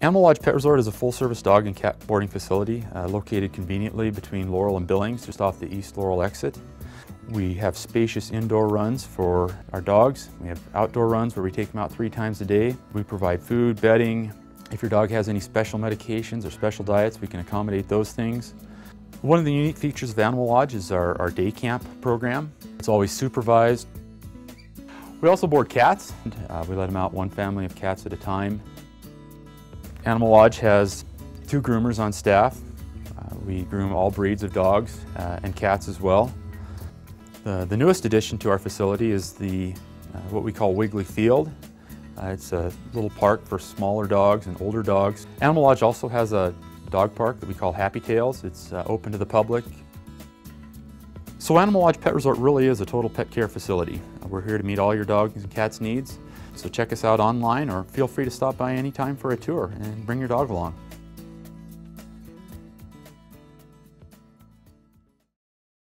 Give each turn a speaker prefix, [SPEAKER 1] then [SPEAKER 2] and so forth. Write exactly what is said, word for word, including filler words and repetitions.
[SPEAKER 1] Animal Lodge Pet Resort is a full-service dog and cat boarding facility uh, located conveniently between Laurel and Billings, just off the East Laurel exit. We have spacious indoor runs for our dogs. We have outdoor runs where we take them out three times a day. We provide food, bedding. If your dog has any special medications or special diets, we can accommodate those things. One of the unique features of Animal Lodge is our, our day camp program. It's always supervised. We also board cats. Uh, we let them out one family of cats at a time. Animal Lodge has two groomers on staff. Uh, we groom all breeds of dogs uh, and cats as well. The, the newest addition to our facility is the uh, what we call Wiggly Field. Uh, it's a little park for smaller dogs and older dogs. Animal Lodge also has a dog park that we call Happy Tails. It's uh, open to the public. So Animal Lodge Pet Resort really is a total pet care facility. Uh, we're here to meet all your dogs and cats' needs. So check us out online or feel free to stop by anytime for a tour and bring your dog along.